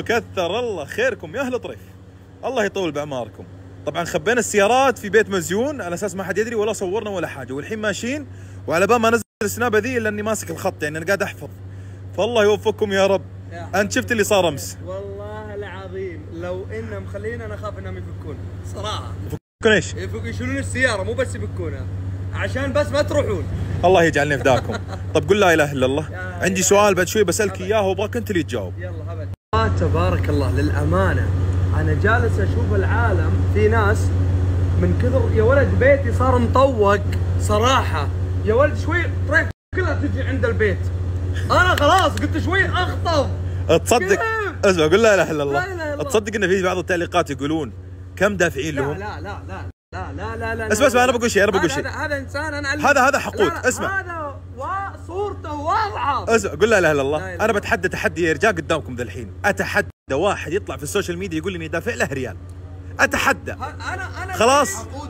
وكثر الله خيركم يا اهل طريف، الله يطول باعماركم. طبعا خبينا السيارات في بيت مزيون على اساس ما حد يدري ولا صورنا ولا حاجه، والحين ماشيين وعلى بال ما انزل السنابه ذي الا اني ماسك الخط، يعني انا قاعد احفظ. فالله يوفقكم يا رب. انت شفت اللي صار امس؟ والله العظيم لو انهم مخلينا انا اخاف انهم يفكون صراحه. يفكون ايش؟ يشيلون السياره مو بس يفكونها عشان بس ما تروحون. الله يجعلني فداكم. طب قل لا اله الا الله. عندي سؤال بعد شوي بسالك اياه وابغاك انت اللي تجاوب. يلا هبل. تبارك الله للامانه انا جالس اشوف العالم، في ناس من كثر يا ولد بيتي صار مطوق صراحه، يا ولد شوي طريق كلها تجي عند البيت. انا خلاص قلت شوي اخطب. تصدق اسمع قل لا اله الا الله. تصدق ان في بعض التعليقات يقولون كم دافعين لهم؟ لا لا لا لا لا لا لا اسمع انا بقول شيء هذا انسان انا هذا حقود. اسمع هذا صورته واضحه. اسمع قل لا اله الا الله. انا بتحدى تحدي يا رجال قدامكم ذا الحين، اتحدى واحد يطلع في السوشيال ميديا يقول لي اني دافع له ريال، اتحدى. انا خلاص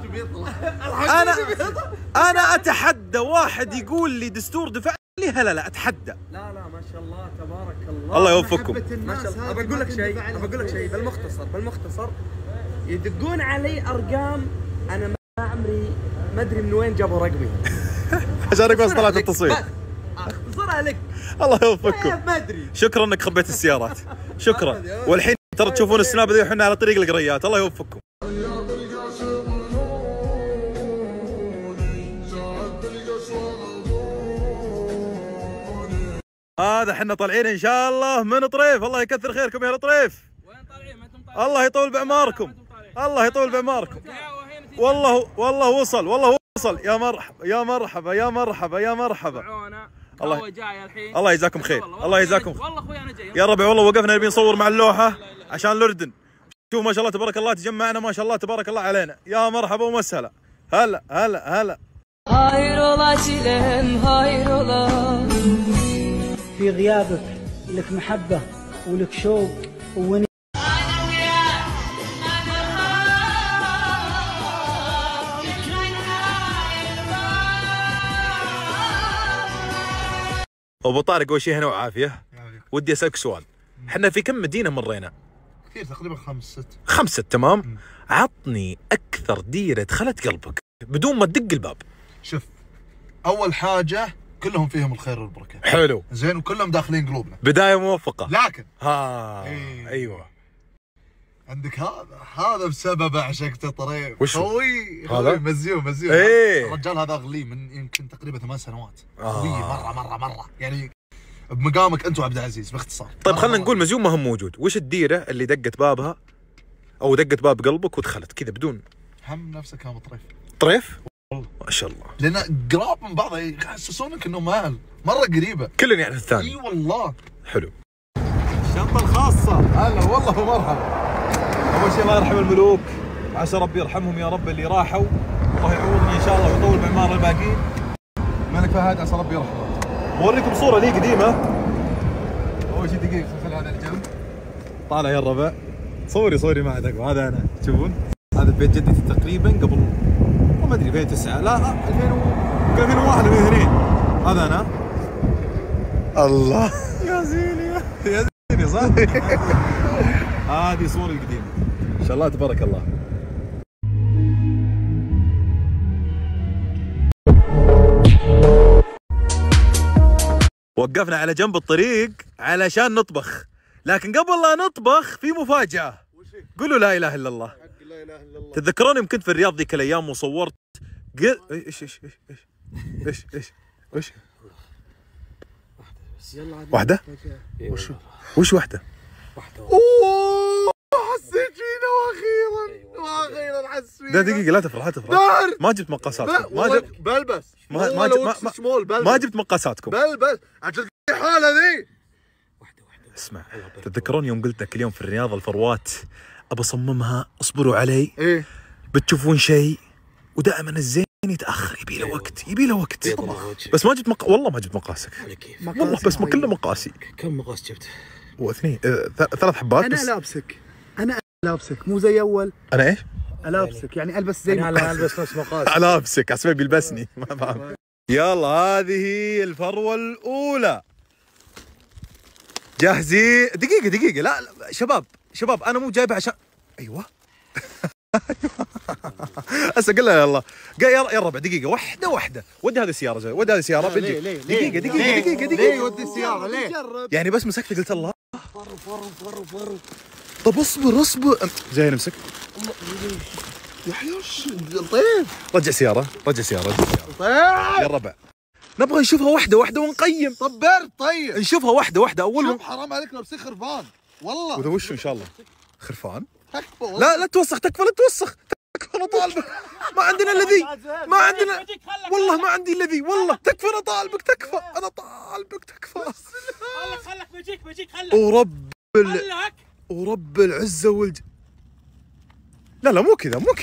بيطلع. انا اتحدى واحد يقول لي دستور دفع لي لا اتحدى. لا ما شاء الله تبارك الله. الله يوفقكم. ما شاء الله. بقول لك شيء بالمختصر يدقون علي ارقام انا ما عمري ما ادري من وين جابوا رقمي. عشانك بس طلعت التصوير. اختصرها لك. الله يوفقكم. ما ادري. شكرا انك خبيت السيارات. شكرا. والحين ترى تشوفون السناب ذي وحنا على طريق القريات. الله يوفقكم. هذا احنا طالعين ان شاء الله من طريف. الله يكثر خيركم يا طريف. وين طالعين؟ ما انتم طالعين. الله يطول باعماركم. الله يطول باعماركم. والله وصل. يا مرحبا. الله جاي الحين. الله يجزاكم خير. الله يجزاكم خير. والله اخوي انا جاي يا ربع. والله وقفنا نبي نصور مع اللوحه عشان الاردن. شوف ما شاء الله تبارك الله تجمعنا ما شاء الله تبارك الله علينا. يا مرحبا ومسهلا. هلا. هايرولا شيلهم هايرولا. في غيابك لك محبة ولك شوق وني. ابو طارق اول شيء هنا وعافيه. ودي اسالك سؤال، احنا في كم مدينه مرينا؟ كثير تقريبا 5 6 تمام. عطني اكثر ديره دخلت قلبك بدون ما تدق الباب. شوف اول حاجه كلهم فيهم الخير والبركه. حلو زين وكلهم داخلين قلوبنا. بدايه موفقه. لكن ايوه عندك هذا بسبب عشقته طريف. وش خوي مزيون. الرجال هذا اغليه من يمكن تقريبا 8 سنوات. خوي مره يعني بمقامك انت وعبد العزيز باختصار. طيب خلينا نقول مزيون ما هم موجود، وش الديره اللي دقت بابها او دقت باب قلبك ودخلت كذا بدون هم نفسك هم طريف؟ ما شاء الله. لان قراب من بعض يحسسونك انهم اهل مره قريبه. كلنا يعني الثاني. اي والله. حلو. الشنطه الخاصه. هلا والله ومرحبا. اول شيء الله يرحم الملوك، عسى ربي يرحمهم يا رب اللي راحوا، الله يعوضني ان شاء الله ويطول باعمار الباقيين. الملك فهد عسى ربي يرحمه. بوريكم صوره لي قديمه. اول شيء دقيقه خل هذا الجنب. طالع يا الربع. صوري ما عندك. هذا انا تشوفون هذا بيت جدتي تقريبا قبل ما ادري 2009 لا 2001 2002. هذا انا. الله يا زيني صح. هذه صوري القديمه ما شاء الله تبارك الله. وقفنا على جنب الطريق علشان نطبخ، لكن قبل لا نطبخ في مفاجأة. قولوا لا إله إلا الله. لا اله الا الله. تتذكرون يوم كنت في الرياض ذيك الأيام وصورت ايش واحدة؟ وش واحدة؟ اوه حسيت فينا واخيرا حسيت فينا. لا دقيقة لا تفرح ما جبت مقاساتكم. بلبس ما جبت مقاساتكم. بلبس عشان الحالة ذي. اسمع تتذكرون يوم قلت لك اليوم في الرياض الفروات ابى اصممها اصبروا علي. بتشوفون شيء ودائما الزين يتاخر يبي له وقت بس ما جبت والله ما جبت مقاسك والله بس ما كله مقاسي. كم مقاس جبت؟ واثنين 3 حبات بس. انا لابسك مو زي اول. انا ايش؟ الابسك يعني البس زي انا البس نفس مقاس. الابسك عسى بيلبسني ما فاهم. يلا هذه هي الفروه الاولى. جاهزين؟ دقيقة لا شباب انا مو جايبها عشان ايوه هسه قل له يلا يا الربع دقيقة واحدة ودي هذه السيارة ودي هذه السيارة بنجي دقيقة ليه ودي السيارة ليه؟ يعني بس مسكت قلت الله طب اصبر زين امسك يا حيوش طيب رجع سيارة طيب يا الربع نبغى نشوفها واحدة ونقيم. طب برد طيب نشوفها واحدة اول شوف حرام عليك لابسين خرفان والله. وذا وش ان شاء الله خرفان؟ تكفى والله. لا توسخ تكفى انا طالبك ما عندنا الذي ما عندنا والله ما عندي الذي والله تكفى انا طالبك تكفى خلك بيجيك خلك ورب العزة لا مو كذا مو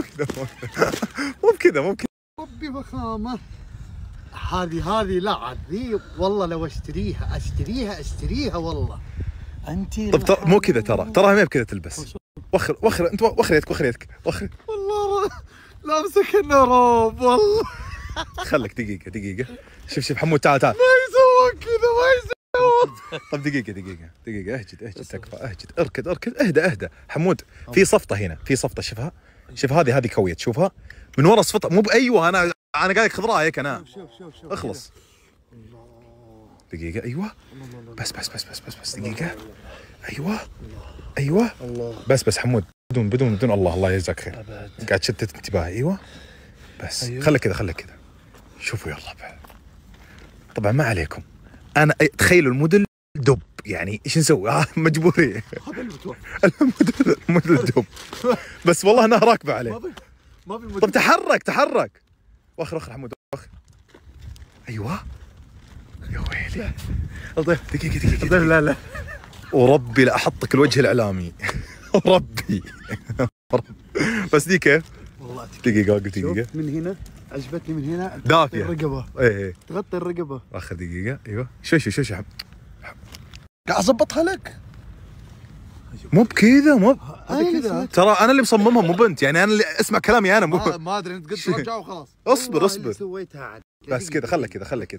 بكذا ربي فخامة هذه لا عاد ذي والله لو اشتريها والله. انتي طب مو كذا تراها ما بكذا تلبس. وخر انت وخر يدك والله لامسك النروب والله. خلك دقيقة شوف حمود تعال ما يسوون كذا ما يسوون. طب دقيقة اهجد تكفى اركد اهدى حمود في صفطة هنا شوفها شوف هذه كويت شوفها من ورا صفطة مو بايوه انا قاعد خذ رايك انا شوف اخلص دقيقة ايوه بس دقيقة ايوه بس حمود بدون الله يجزاك خير قاعد تشتت انتباهي ايوه بس خليك كذا شوفوا يا الربع طبعا ما عليكم انا تخيلوا الموديل دب يعني ايش نسوي مجبورين الموديل دب بس والله انها راكبه عليه طب تحرك وخر حمود وخر ايوه يا ويلي دقيقة لا وربي لا احطك الوجه الاعلامي ربي بس دي كيف؟ والله دقيقة من هنا عجبتني من هنا دافية الرقبة ايه تغطي الرقبة اخر دقيقة ايوه شوي قاعد اضبطها لك مو بكذا كذا ترى انا اللي مصممها مو بنت يعني انا اللي اسمع كلامي انا ما ادري انت قلت رجع وخلاص اصبر سويتها عاد بس كذا خلك كذا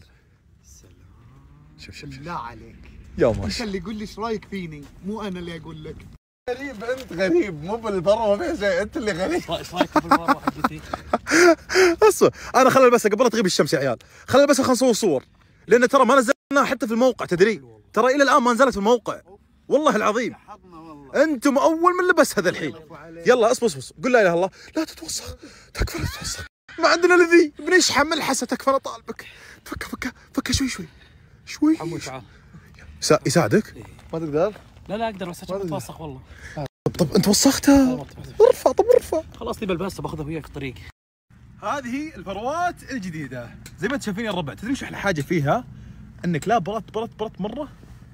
شوف لا عليك يا انت ماشي اللي قول لي ايش رايك فيني مو انا اللي اقول لك. غريب انت غريب مو بالفروه فيها شيء انت اللي غريب. ايش رايك بالمروه حقتي؟ اصبر انا خلنا البسها قبل لا تغيب الشمس يا عيال خلنا البسها خلينا نصور صور لان ترى ما نزلناها حتى في الموقع تدري ترى الى الان ما نزلت في الموقع والله العظيم انتم اول من لبس هذا الحين. يلا اصبر قل لا اله الا الله لا تتوسخ تكفى لا تتوسخ ما عندنا الذي بنشحن ملحسه تكفى انا طالبك فك شوي حمود تعال يساعدك ما تقدر؟ لا اقدر بس اتوسخ والله. طب انت وسختها ارفع خلاص لي بلبسها باخذها وياك في الطريق. هذه الفروات الجديده زي ما انت شايفين يا الربع تدري وش احلى حاجه فيها انك لا برت مره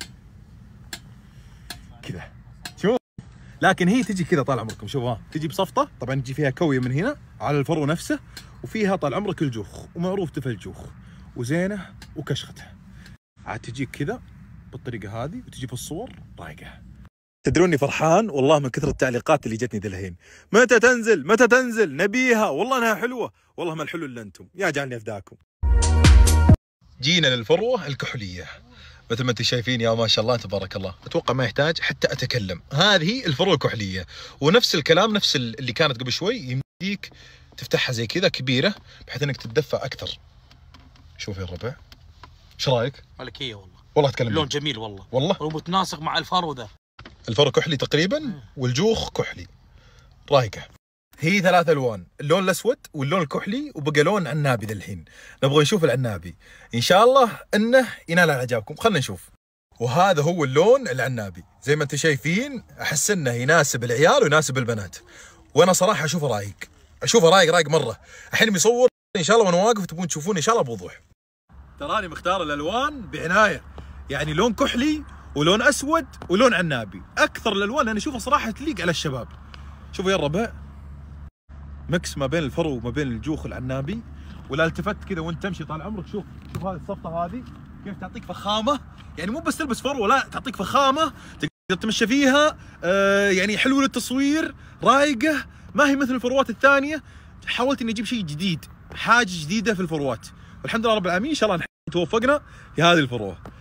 كذا شوف لكن هي تجي كذا طال عمركم شوفها تجي بصفطه طبعا تجي فيها كويه من هنا على الفرو نفسه وفيها طال عمرك الجوخ ومعروف تفل الجوخ وزينه وكشختها عاد تجيك كذا بالطريقه هذه وتجي في الصور رايقه. تدروني فرحان والله من كثر التعليقات اللي جتني ذا الحين متى تنزل نبيها والله انها حلوه والله ما الحلو الا انتم يا جعلني افداكم. جينا للفروه الكحليه مثل ما انتم شايفين يا ما شاء الله تبارك الله اتوقع ما يحتاج حتى اتكلم هذه الفروه الكحليه ونفس الكلام نفس اللي كانت قبل شوي يمديك تفتحها زي كذا كبيره بحيث انك تتدفى اكثر. شوف يا الربع ايش رايك؟ ملكيه والله اتكلم اللون جميل والله ومتناسق مع الفرو ذا الفرو كحلي تقريبا والجوخ كحلي رايقه. هي 3 الوان اللون الاسود واللون الكحلي وبقى لون عنابي ذا الحين نبغى نشوف العنابي ان شاء الله انه ينال على اعجابكم خلينا نشوف. وهذا هو اللون العنابي زي ما انتم شايفين احس انه يناسب العيال ويناسب البنات وانا صراحه اشوفه رايق مره. الحين بيصور ان شاء الله وانا واقف تبون تشوفون ان شاء الله بوضوح. تراني مختار الالوان بعنايه يعني لون كحلي ولون اسود ولون عنابي اكثر الالوان انا اشوفها صراحه تليق على الشباب. شوفوا يا الربع مكس ما بين الفرو وما بين الجوخ العنابي ولا التفت كذا وانت تمشي طال عمرك شوف هذه الصفطه هذه كيف تعطيك فخامه يعني مو بس تلبس فرو لا تعطيك فخامه تقدر تمشي فيها يعني حلو للتصوير رايقه ما هي مثل الفروات الثانيه. حاولت اني اجيب شيء جديد حاجه جديده في الفروات والحمد لله رب العالمين ان شاء الله توفقنا في هذه الفروه.